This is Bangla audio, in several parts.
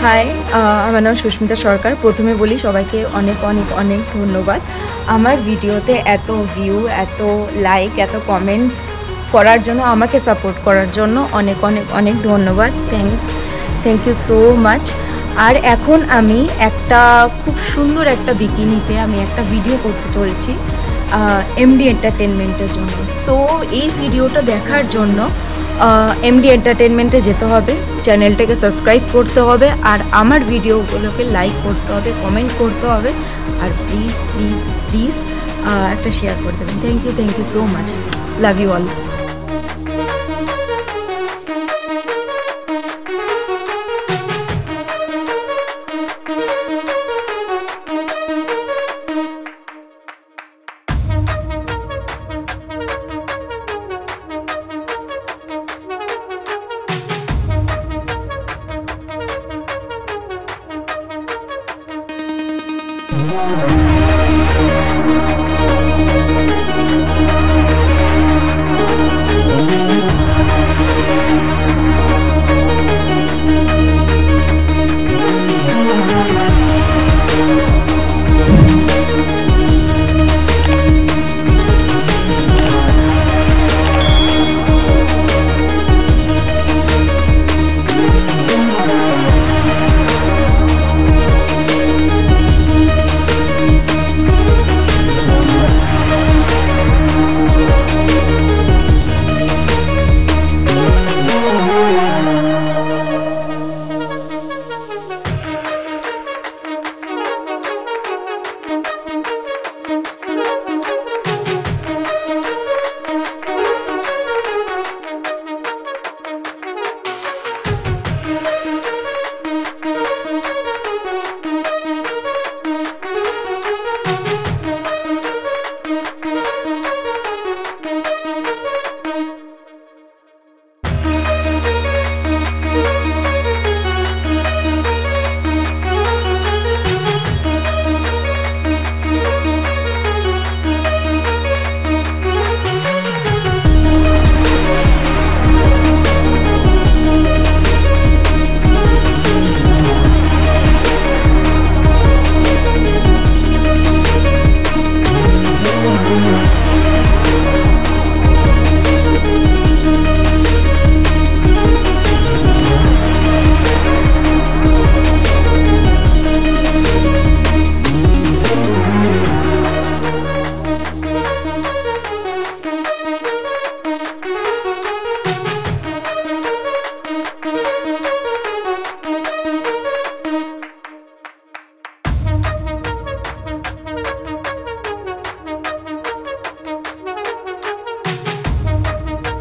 হাই, আমার নাম সুস্মিতা সরকার। প্রথমে বলি সবাইকে অনেক অনেক অনেক ধন্যবাদ। আমার ভিডিওতে এত ভিউ, এত লাইক, এত কমেন্টস করার জন্য, আমাকে সাপোর্ট করার জন্য অনেক অনেক অনেক ধন্যবাদ। Thank you so much. আর এখন আমি একটা খুব সুন্দর একটা বিকিনিতে আমি একটা ভিডিও করতে চলেছি এমডি এন্টারটেনমেন্টের জন্য। সো এই ভিডিওটা দেখার জন্য এমডি এন্টারটেনমেন্টে যেতে হবে, চ্যানেলটাকে সাবস্ক্রাইব করতে হবে, আর আমার ভিডিওগুলোকে লাইক করতে হবে, কমেন্ট করতে হবে, আর প্লিজ প্লিজ প্লিজ একটা শেয়ার করে দেবেন। Thank you so much. Love you all.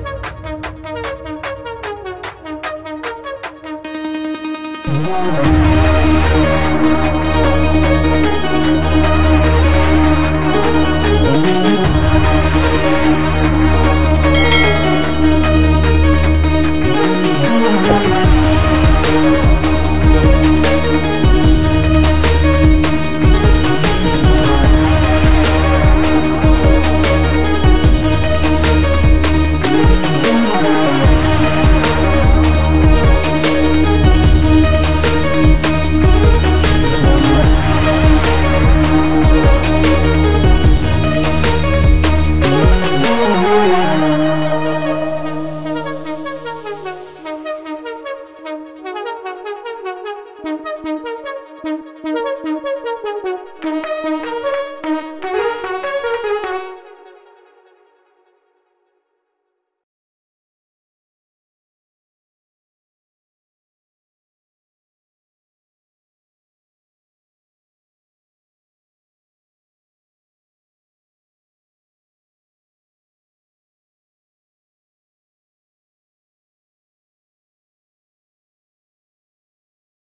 Yeah.